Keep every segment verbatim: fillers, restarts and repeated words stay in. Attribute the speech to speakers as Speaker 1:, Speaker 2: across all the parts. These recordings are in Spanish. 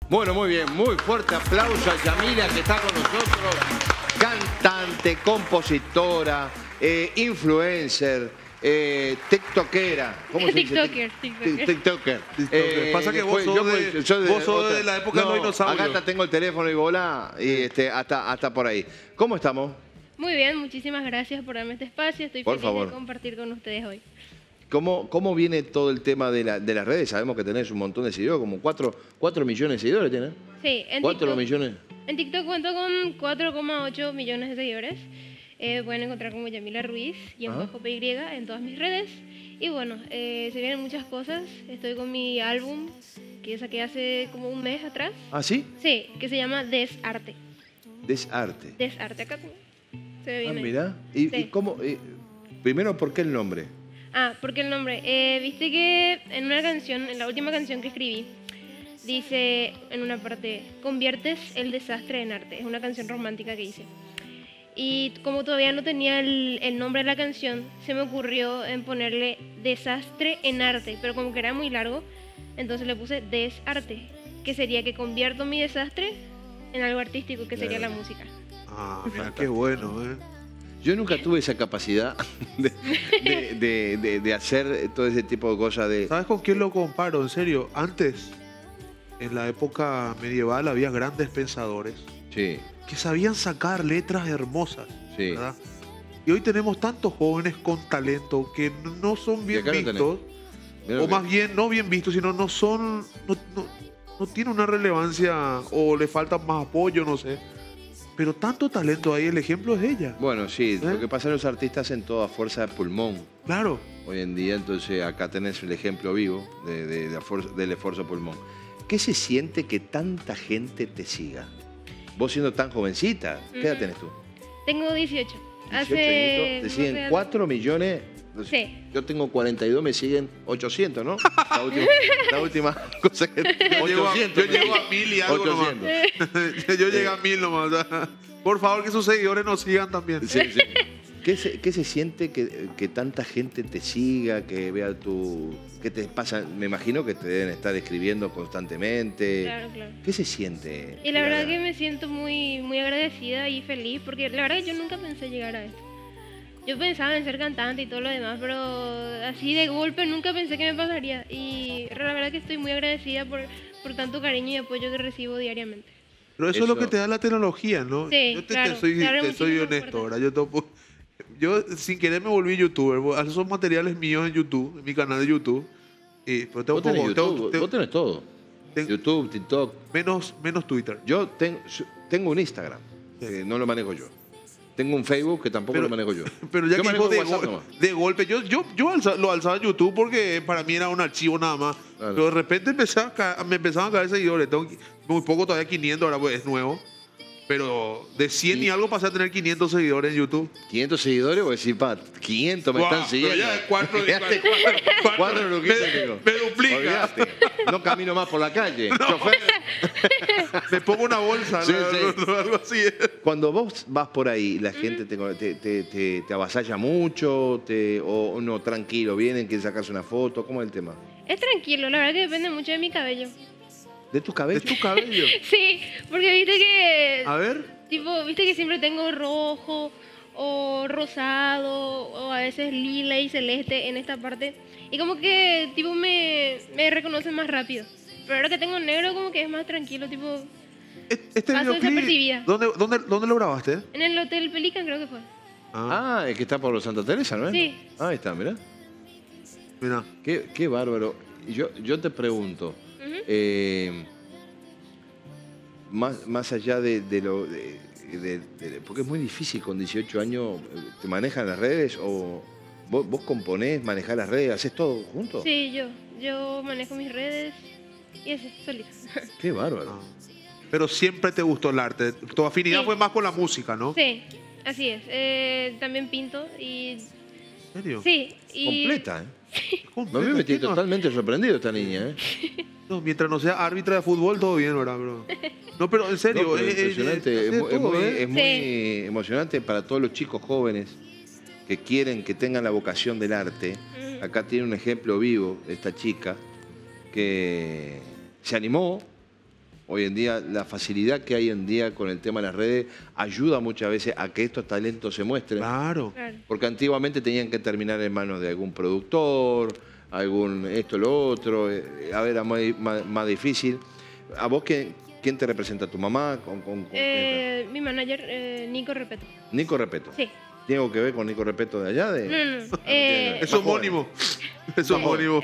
Speaker 1: Bueno, muy bien, muy fuerte aplauso a Yamila que está con nosotros. Cantante, compositora, eh, influencer, eh, tiktokera. ¿Cómo se dice?
Speaker 2: TikToker, TikToker.
Speaker 1: TikToker.
Speaker 3: Eh, Pasa que vos sos, de,
Speaker 1: soy
Speaker 3: vos sos
Speaker 1: otra-
Speaker 3: de la época
Speaker 1: no,
Speaker 3: de los dinosaurios.
Speaker 1: acá hasta tengo el teléfono y bola y este, hasta, hasta por ahí. ¿Cómo estamos?
Speaker 2: Muy bien, muchísimas gracias por darme este espacio. Estoy
Speaker 1: Por
Speaker 2: feliz
Speaker 1: favor.
Speaker 2: de compartir con ustedes hoy.
Speaker 1: ¿Cómo, ¿Cómo viene todo el tema de, la, de las redes? Sabemos que tenés un montón de seguidores, como cuatro millones de seguidores tenés.
Speaker 2: Sí, en
Speaker 1: ¿cuatro
Speaker 2: TikTok,
Speaker 1: millones?
Speaker 2: en TikTok cuento con cuatro coma ocho millones de seguidores. Eh, pueden encontrar como Yamila Ruiz y en
Speaker 1: Ajá.
Speaker 2: bajo P Y en todas mis redes. Y bueno, eh, se vienen muchas cosas. Estoy con mi álbum que saqué hace como un mes atrás.
Speaker 1: ¿Ah, sí?
Speaker 2: Sí, que se llama Desarte.
Speaker 1: Desarte.
Speaker 2: Desarte, acá se ve
Speaker 1: Ah,
Speaker 2: bien ahí.
Speaker 1: mirá. ¿Y,
Speaker 2: Sí.
Speaker 1: y cómo? eh, primero, ¿por qué el nombre?
Speaker 2: Ah, porque el nombre. Eh, Viste que en una canción, en la última canción que escribí, dice en una parte, conviertes el desastre en arte. Es una canción romántica que hice. Y como todavía no tenía el, el nombre de la canción, se me ocurrió en ponerle desastre en arte, pero como que era muy largo, entonces le puse desarte, que sería que convierto mi desastre en algo artístico, que sería la música.
Speaker 3: Ah, mira, qué bueno, ¿eh?
Speaker 1: Yo nunca tuve esa capacidad de, de- de- de- de hacer todo ese tipo de cosas de...
Speaker 3: ¿Sabes con quién lo comparo? En serio, antes, en la época medieval, había grandes pensadores
Speaker 1: Sí,
Speaker 3: que sabían sacar letras hermosas,
Speaker 1: sí.
Speaker 3: ¿verdad? Y hoy tenemos tantos jóvenes con talento que no son bien
Speaker 1: acá lo tenés.
Speaker 3: vistos,
Speaker 1: Mirá
Speaker 3: o
Speaker 1: lo que-
Speaker 3: más bien no bien vistos, sino no son, no, no, no tienen una relevancia o le falta más apoyo, no sé. Pero tanto talento ahí, el ejemplo es ella.
Speaker 1: Bueno, sí,
Speaker 3: ¿Eh?
Speaker 1: lo que pasa es que los artistas hacen toda fuerza de pulmón
Speaker 3: Claro.
Speaker 1: hoy en día, entonces acá tenés el ejemplo vivo de, de- de la fuerza- del esfuerzo de pulmón. ¿Qué se siente que tanta gente te siga? Vos siendo tan jovencita, ¿qué edad
Speaker 2: Ujú.
Speaker 1: tenés tú?
Speaker 2: Tengo dieciocho.
Speaker 1: dieciocho
Speaker 2: Hace...
Speaker 1: añitos, te
Speaker 2: no
Speaker 1: siguen
Speaker 2: sé,
Speaker 1: cuatro millones.
Speaker 2: Sí.
Speaker 1: Yo tengo cuarenta y dos, me siguen ochocientos, ¿no? La última, la última cosa que...
Speaker 3: Yo llego a-
Speaker 1: ochocientos,
Speaker 3: yo llego a mil y algo nomás.
Speaker 1: ochocientos.
Speaker 3: Yo llegué a mil nomás. o sea, Por favor, que sus seguidores nos sigan también.
Speaker 1: Sí, sí. ¿Qué se, qué se siente que, que tanta gente te siga, que vea tu... ¿Qué te pasa? Me imagino que te deben estar escribiendo constantemente.
Speaker 2: Claro, claro.
Speaker 1: ¿Qué se siente?
Speaker 2: Y la
Speaker 1: llegar
Speaker 2: verdad
Speaker 1: a-
Speaker 2: que me siento muy, muy agradecida y feliz porque la verdad que yo nunca pensé llegar a esto. Yo pensaba en ser cantante y todo lo demás, pero así de golpe nunca pensé que me pasaría. Y la verdad que estoy muy agradecida por, por tanto cariño y apoyo que recibo diariamente.
Speaker 3: Pero eso, es lo
Speaker 1: Eso-
Speaker 3: que te da la tecnología, ¿no?
Speaker 2: Sí,
Speaker 3: yo te, te
Speaker 2: claro,
Speaker 3: soy,
Speaker 2: te abre
Speaker 3: te soy
Speaker 2: muchísimas
Speaker 3: honesto,
Speaker 2: puertas.
Speaker 3: ¿verdad? Yo, topo- yo sin querer me volví youtuber. vos- Esos materiales míos en YouTube, en mi canal de YouTube. Y, pero tengo
Speaker 1: Vos tenés
Speaker 3: poco-
Speaker 1: YouTube,
Speaker 3: tengo-
Speaker 1: vos-
Speaker 3: tengo-
Speaker 1: vos tenés todo.
Speaker 3: tengo-
Speaker 1: YouTube, TikTok.
Speaker 3: menos, menos Twitter.
Speaker 1: Yo ten- tengo un Instagram, que no lo manejo yo. Tengo un Facebook que tampoco
Speaker 3: Pero-
Speaker 1: lo manejo yo.
Speaker 3: Pero ya
Speaker 1: Yo
Speaker 3: que
Speaker 1: manejo
Speaker 3: dijo de,
Speaker 1: WhatsApp
Speaker 3: gol-
Speaker 1: nomás.
Speaker 3: de golpe, yo, yo, yo alza- lo alzaba en YouTube porque para mí era un archivo nada más.
Speaker 1: Claro.
Speaker 3: Pero de repente empecé a ca- me empezaban a caer seguidores. Tengo qui- muy poco, todavía quinientos, ahora pues es nuevo. Pero de cien y algo pasé a tener quinientos seguidores en YouTube.
Speaker 1: quinientos seguidores, voy a decir, pa, quinientos me
Speaker 3: Guau,
Speaker 1: están
Speaker 3: pero
Speaker 1: siguiendo.
Speaker 3: ya de cuatro-
Speaker 1: Fíjate,
Speaker 3: cuatro-
Speaker 1: cuatro,
Speaker 3: cuatro-
Speaker 1: luquitas,
Speaker 3: me-
Speaker 1: digo.
Speaker 3: me duplica.
Speaker 1: Olvídate. No camino más por la calle. Chofer.
Speaker 3: Me pongo una bolsa,
Speaker 1: Sí,
Speaker 3: ¿no?
Speaker 1: sí.
Speaker 3: No, no, algo así.
Speaker 1: Cuando vos vas por ahí, la gente te, te, te, te- te avasalla mucho, te, o, o no, tranquilo, vienen, quieren sacarse una foto, ¿cómo es el tema?
Speaker 2: Es tranquilo, la verdad que depende mucho de mi cabello.
Speaker 1: ¿De tus
Speaker 3: Es
Speaker 1: cabellos?
Speaker 3: tu cabello.
Speaker 2: Sí, porque viste que...
Speaker 3: A ver.
Speaker 2: Tipo, viste que siempre tengo rojo o rosado o a veces lila y celeste en esta parte. Y como que tipo me, me reconocen más rápido. Pero ahora que tengo negro como que es más tranquilo, tipo
Speaker 3: Este
Speaker 2: Paso
Speaker 3: videoclip,
Speaker 2: desapercibida.
Speaker 3: ¿dónde, dónde, ¿dónde lo grabaste?
Speaker 2: en el Hotel Pelican creo que fue.
Speaker 1: Ah, el que está por los Santa Teresa, ¿no es?
Speaker 2: Sí.
Speaker 1: Ah, ahí está, mirá.
Speaker 3: Mira.
Speaker 1: Qué, qué bárbaro. Yo, yo te pregunto,
Speaker 2: Ujú.
Speaker 1: eh, más, más allá de, de lo... de- de- de- porque es muy difícil con dieciocho años, eh, ¿te manejan las redes o vos, vos componés, manejás las redes, haces todo junto?
Speaker 2: Sí, yo. Yo manejo mis redes y así, solita.
Speaker 1: Qué bárbaro.
Speaker 3: Ah. Pero siempre te gustó el arte. Tu afinidad
Speaker 2: Sí.
Speaker 3: fue más con la música, ¿no?
Speaker 2: Sí, así es. Eh, también pinto y...
Speaker 3: ¿En serio?
Speaker 2: Sí, y...
Speaker 1: Completa, ¿eh?
Speaker 3: Completa,
Speaker 1: A mí me tiene
Speaker 3: ¿qué no?
Speaker 1: totalmente sorprendido esta niña, ¿eh?
Speaker 3: No, mientras no sea árbitra de fútbol, todo bien, ¿verdad, bro? No, pero en serio.
Speaker 1: No, pero
Speaker 3: eh, eh,
Speaker 1: impresionante,
Speaker 3: eh,
Speaker 1: es,
Speaker 3: hace
Speaker 1: muy, es
Speaker 3: todo,
Speaker 1: muy-
Speaker 3: ¿eh?
Speaker 1: es muy emocionante para todos los chicos jóvenes que quieren, que tengan la vocación del arte.
Speaker 2: Ujú.
Speaker 1: Acá tiene un ejemplo vivo de esta chica que se animó Hoy en día, la facilidad que hay en día con el tema de las redes ayuda muchas veces a que estos talentos se muestren.
Speaker 3: Claro.
Speaker 2: Claro.
Speaker 1: Porque antiguamente tenían que terminar en manos de algún productor, algún esto, lo otro. eh, A ver, era más, más- más difícil. ¿A vos quién, quién te representa? ¿Tu mamá? ¿Con, con- con quién
Speaker 2: Eh, mi manager, eh, Nico Repeto.
Speaker 1: está? Nico Repeto.
Speaker 2: Sí.
Speaker 1: ¿Tiene algo que ver con Nico Repeto de allá? De...
Speaker 2: No, no, no. Eh,
Speaker 3: Es
Speaker 1: Más joven.
Speaker 3: homónimo. Es homónimo.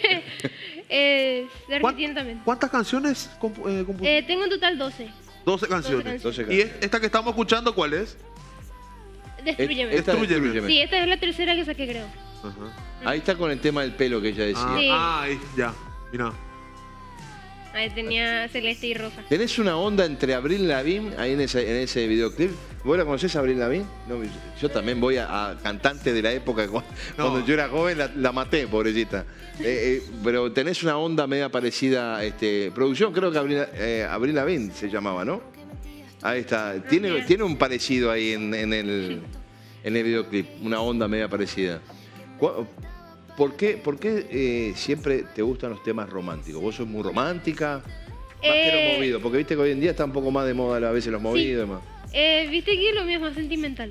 Speaker 2: es de
Speaker 3: ¿Cuán-
Speaker 2: Argentina también.
Speaker 3: ¿Cuántas canciones compu- eh, compu-
Speaker 2: Eh, tengo en total doce.
Speaker 3: doce canciones.
Speaker 2: canciones.
Speaker 1: doce
Speaker 3: ¿Y
Speaker 1: canciones.
Speaker 3: es- esta que estamos escuchando cuál es?
Speaker 2: Destrúyeme.
Speaker 1: Esta es
Speaker 3: Destrúyeme.
Speaker 1: Destrúyeme.
Speaker 2: Sí, esta es la tercera que saqué, creo.
Speaker 3: Ajá.
Speaker 1: Ahí está con el tema del pelo que ella decía.
Speaker 3: Ah,
Speaker 2: Sí.
Speaker 3: ah, ahí, ya. Mira.
Speaker 2: Ahí tenía celeste y rosa.
Speaker 1: ¿Tenés una onda entre Avril Lavigne ahí en ese, en ese videoclip? ¿Vos la conocés, Avril Lavigne? No, yo también voy a, a cantante de la época, cu- cuando yo era joven la, la maté, pobrecita. Eh, eh, pero tenés una onda media parecida, este, producción, creo que Avril, eh, Avril Lavigne se llamaba, ¿no? Ahí está. Tiene,
Speaker 2: Bien.
Speaker 1: tiene un parecido ahí en, en el, en el videoclip, una onda media parecida. Cu- ¿Por qué, por qué eh, siempre te gustan los temas románticos? ¿Vos sos muy romántica? Más que
Speaker 2: Eh,
Speaker 1: los movidos, porque viste que hoy en día está un poco más de moda a veces los movidos y demás.
Speaker 2: Eh, Viste que lo mío es más sentimental.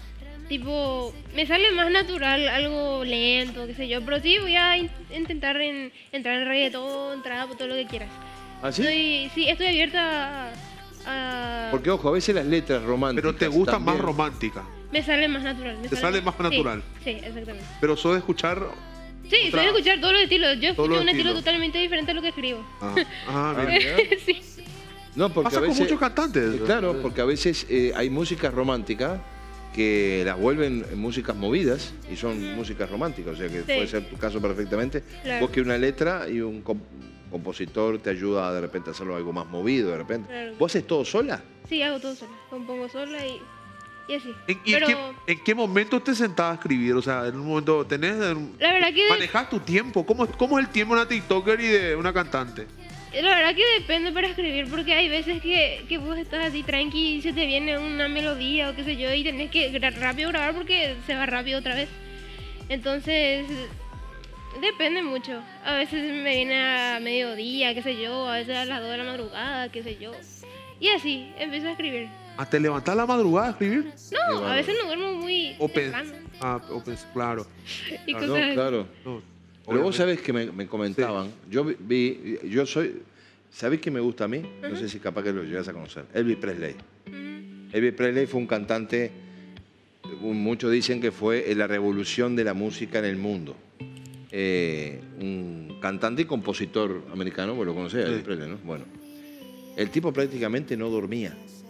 Speaker 2: Tipo, me sale más natural, algo lento, qué sé yo. Pero sí, voy a in- intentar en- entrar en reggaetón, trap, todo lo que quieras.
Speaker 1: ¿Ah, sí?
Speaker 2: Estoy, sí, estoy abierta a... a-
Speaker 1: Porque, ojo, a veces las letras románticas
Speaker 3: Pero te gusta
Speaker 1: también-
Speaker 3: más romántica.
Speaker 2: Me sale más natural. me
Speaker 3: Te sale más
Speaker 2: sí,
Speaker 3: natural.
Speaker 2: Sí, exactamente.
Speaker 3: Pero sos de escuchar.
Speaker 2: Sí,
Speaker 3: Otra-
Speaker 2: soy de escuchar todos los estilos. Yo
Speaker 3: Todos
Speaker 2: escucho
Speaker 3: los
Speaker 2: un estilo
Speaker 3: estilos.
Speaker 2: totalmente diferente a lo que escribo.
Speaker 3: Ah, ah,
Speaker 1: Ah,
Speaker 3: bien.
Speaker 1: mirá.
Speaker 2: sí.
Speaker 1: No, porque
Speaker 3: Pasa
Speaker 1: a
Speaker 3: con
Speaker 1: veces...
Speaker 3: muchos cantantes.
Speaker 1: Eh, Claro, porque a veces eh, hay músicas románticas que las vuelven músicas movidas y son músicas románticas, o sea que puede ser tu caso perfectamente.
Speaker 2: Claro.
Speaker 1: Vos que una letra y un comp- compositor te ayuda a de repente a hacerlo algo más movido de repente.
Speaker 2: Claro.
Speaker 1: ¿Vos haces todo sola?
Speaker 2: Sí, hago todo sola. Compongo sola y, y así.
Speaker 3: ¿En, y
Speaker 2: Pero
Speaker 3: qué, en qué momento te sentás a escribir? O sea, en un momento tenés.
Speaker 2: la verdad que... de-
Speaker 3: ¿Manejás tu tiempo? ¿Cómo, ¿Cómo es el tiempo de una TikToker y de una cantante?
Speaker 2: La verdad que depende para escribir, porque hay veces que, que vos estás así tranqui y se te viene una melodía o qué sé yo y tenés que gra- rápido grabar porque se va rápido otra vez. Entonces, depende mucho. A veces me viene a mediodía, qué sé yo, a veces a las dos de la madrugada, qué sé yo. Y así, empiezo a escribir.
Speaker 3: ¿A te levantás a la madrugada a escribir?
Speaker 2: No,
Speaker 1: bárbaro.
Speaker 2: a veces no duermo muy
Speaker 3: O pen-
Speaker 2: temprano
Speaker 3: ah, o pens- claro.
Speaker 2: y
Speaker 1: No,
Speaker 2: cosas así.
Speaker 1: claro.
Speaker 3: No,
Speaker 1: Pero vos
Speaker 3: obviamente.
Speaker 1: sabés que me, me comentaban, yo vi- vi, yo soy, ¿sabés qué me gusta a mí? No sé si capaz que lo llegas a conocer, Elvis Presley.
Speaker 2: Mm,
Speaker 1: Elvis Presley fue un cantante, un- muchos dicen que fue la revolución de la música en el mundo. Eh, un cantante y compositor americano, vos lo conocés,
Speaker 3: Sí.
Speaker 1: Elvis Presley, ¿no? Bueno, el tipo prácticamente no dormía,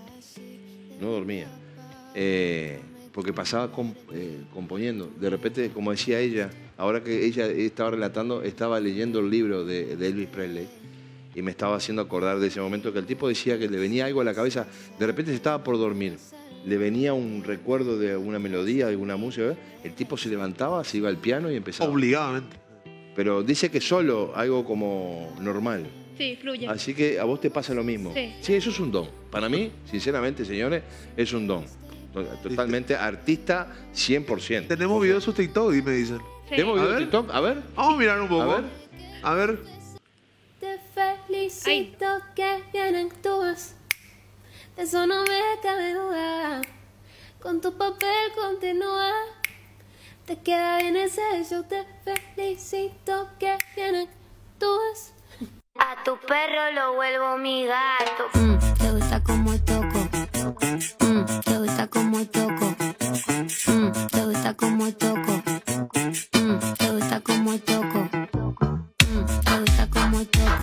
Speaker 1: no dormía, eh, porque pasaba com- eh, componiendo. De repente, como decía ella, ahora que ella estaba relatando, estaba leyendo el libro de, de Elvis Presley y me estaba haciendo acordar de ese momento que el tipo decía que le venía algo a la cabeza, de repente se estaba por dormir, le venía un recuerdo de una melodía, de alguna música, ¿eh? El tipo se levantaba, se iba al piano y empezaba.
Speaker 3: Obligadamente.
Speaker 1: Pero dice que solo, algo como normal.
Speaker 2: sí, fluye.
Speaker 1: Así que a vos te pasa lo mismo.
Speaker 2: Sí.
Speaker 1: eso es un don. Para mí, sinceramente, señores, es un don. To- Totalmente artista cien por ciento.
Speaker 3: Tenemos videos de sus TikTok y me dicen.
Speaker 2: Sí.
Speaker 1: ¿Tenemos video
Speaker 3: A
Speaker 1: de
Speaker 3: ver.
Speaker 1: TikTok? A ver.
Speaker 3: Vamos a mirar un poco.
Speaker 1: A ver.
Speaker 3: A ver.
Speaker 4: Te felicito que bien actúas, de eso no me cabe duda. Con tu papel continúa, te queda bien ese show. Te felicito que bien actúas.
Speaker 5: A tu perro lo vuelvo mi gato.
Speaker 4: Mm, te gusta como toco. Mm, te gusta como toco. Mm, te gusta como toco. Mm, te gusta como toco. Mm, te gusta como toco.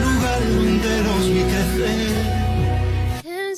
Speaker 4: En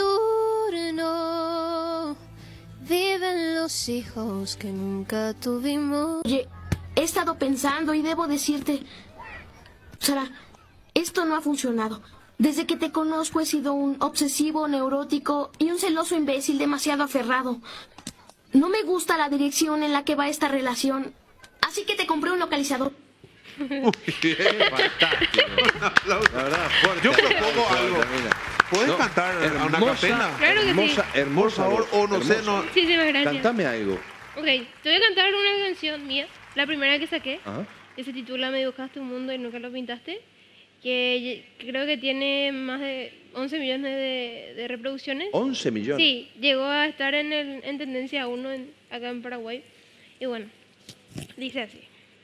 Speaker 4: Saturno viven los hijos que nunca tuvimos.
Speaker 6: Oye, he estado pensando y debo decirte, Sara, esto no ha funcionado. Desde que te conozco he sido un obsesivo, neurótico y un celoso imbécil demasiado aferrado. No me gusta la dirección en la que va esta relación, así que te compré un localizador.
Speaker 1: Fantástico. La verdad, fuerte.
Speaker 3: Yo propongo
Speaker 1: aplauso,
Speaker 3: algo.
Speaker 1: Camila.
Speaker 3: ¿Puedes cantar a una capela?
Speaker 2: Claro que sí.
Speaker 1: hermosa, hermosa
Speaker 3: Por favor,
Speaker 1: voz,
Speaker 3: o no sé,
Speaker 1: hermosa.
Speaker 3: no.
Speaker 2: Muchísimas gracias.
Speaker 1: Cantame algo.
Speaker 2: Ok, te voy a cantar una canción mía, la primera que saqué,
Speaker 1: Ajá.
Speaker 2: que se titula Me dibujaste un mundo y nunca lo pintaste. que creo que tiene más de once millones de, de reproducciones.
Speaker 1: once millones.
Speaker 2: Sí, llegó a estar en, el, en tendencia uno en, acá en Paraguay. Y bueno, dice así.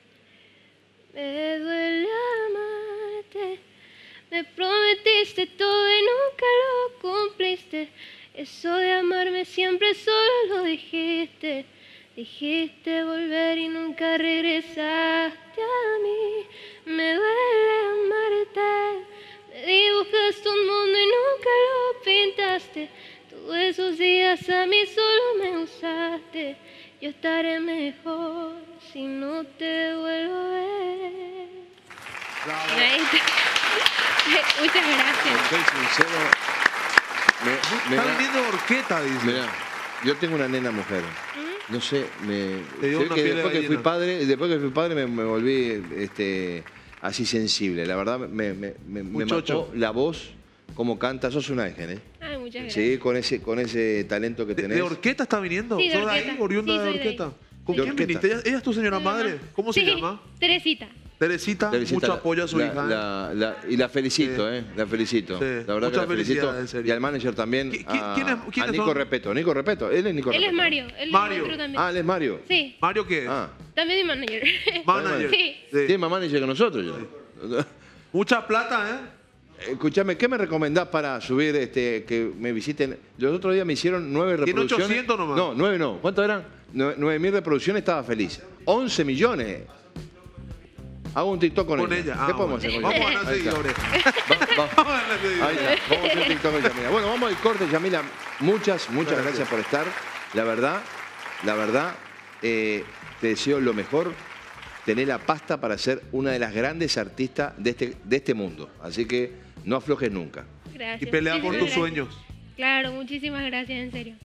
Speaker 2: Me duele amarte, me prometiste todo y nunca lo cumpliste. Eso de amarme siempre solo lo dijiste. Dijiste volver y nunca regresaste a mí. Me duele amarte. Me dibujaste un mundo y nunca lo pintaste. Todos esos días a mí solo me usaste. Yo estaré mejor si no te vuelvo a ver.
Speaker 3: Bravo.
Speaker 2: Ahí está. Muchas gracias.
Speaker 1: Soy sincero. Me, me
Speaker 3: Está
Speaker 1: da-
Speaker 3: viniendo de Orqueta, dice.
Speaker 1: Mirá, yo tengo una nena mujer. No sé, me,
Speaker 3: Te dio
Speaker 1: sé
Speaker 3: una
Speaker 1: que
Speaker 3: piel de
Speaker 1: después que fui
Speaker 3: gallina.
Speaker 1: padre, después que fui padre me, me volví este, así sensible. La verdad me, me, me, me
Speaker 3: Muchocho.
Speaker 1: mató la voz, cómo canta. Sos un ángel, ¿eh?
Speaker 2: Ay, muchas gracias.
Speaker 1: Sí, con ese, con ese talento que
Speaker 3: ¿De,
Speaker 1: tenés.
Speaker 3: de Orqueta está viniendo?
Speaker 2: Sí, de
Speaker 3: ¿Sos de ahí,
Speaker 2: Orqueta.
Speaker 3: oriunda
Speaker 2: Sí,
Speaker 3: de
Speaker 2: soy de ahí.
Speaker 3: Orqueta? ¿Con
Speaker 1: De
Speaker 3: quién
Speaker 1: Orqueta.
Speaker 3: viniste? ¿Ella, ella es tu señora
Speaker 2: Mi
Speaker 3: madre?
Speaker 2: mamá.
Speaker 3: ¿Cómo se
Speaker 2: Sí,
Speaker 3: llama?
Speaker 2: Teresita.
Speaker 3: Teresita,
Speaker 1: Teresita,
Speaker 3: mucho
Speaker 1: la-
Speaker 3: apoyo a su
Speaker 1: la-
Speaker 3: hija. ¿eh?
Speaker 1: la- la- y la felicito,
Speaker 3: Sí.
Speaker 1: ¿eh? La felicito.
Speaker 3: Sí.
Speaker 1: La verdad
Speaker 3: Muchas
Speaker 1: que la felicito.
Speaker 3: felicidades, en serio.
Speaker 1: Y al manager también.
Speaker 3: ¿Qui- qui-
Speaker 1: a,
Speaker 3: quiénes-
Speaker 1: a
Speaker 3: quiénes
Speaker 1: Nico
Speaker 3: son?
Speaker 1: Repeto. Nico Repeto. Él es Nico
Speaker 2: Él es
Speaker 1: Repeto.
Speaker 2: Mario. Él
Speaker 3: Mario.
Speaker 2: es nuestro también.
Speaker 1: Ah, él es Mario.
Speaker 2: Sí,
Speaker 3: ¿Mario qué es?
Speaker 1: Ah,
Speaker 2: también mi manager.
Speaker 3: Manager.
Speaker 2: Sí.
Speaker 3: Sí.
Speaker 1: tiene más manager que nosotros ya.
Speaker 3: Mucha plata, ¿eh?
Speaker 1: Escúchame, ¿qué me recomendás para subir, este, que me visiten? Los otros días me hicieron nueve
Speaker 3: Tiene
Speaker 1: reproducciones.
Speaker 3: ochocientos nomás.
Speaker 1: No, nueve no. ¿Cuánto eran? Nue- Nueve mil reproducciones, estaba feliz. once millones. Hago un TikTok con,
Speaker 3: Con ella. Ah,
Speaker 1: ¿Qué podemos
Speaker 3: bueno.
Speaker 1: hacer con
Speaker 3: Vamos a
Speaker 1: ella?
Speaker 3: ganar
Speaker 1: Ahí está.
Speaker 3: seguidores.
Speaker 1: Va- va-
Speaker 3: Vamos a ganar seguidores.
Speaker 1: Ahí está. Vamos a hacer TikTok con Yamila. Bueno, vamos al corte, Yamila. Muchas, muchas
Speaker 3: Gracias.
Speaker 1: gracias por estar. La verdad, la verdad, eh, te deseo lo mejor. Tener la pasta para ser una de las grandes artistas de este, de este mundo. Así que no aflojes nunca.
Speaker 2: Gracias.
Speaker 3: Y pelea por
Speaker 2: Muchísimas
Speaker 3: tus
Speaker 2: gracias.
Speaker 3: sueños.
Speaker 2: Claro, muchísimas gracias, en serio.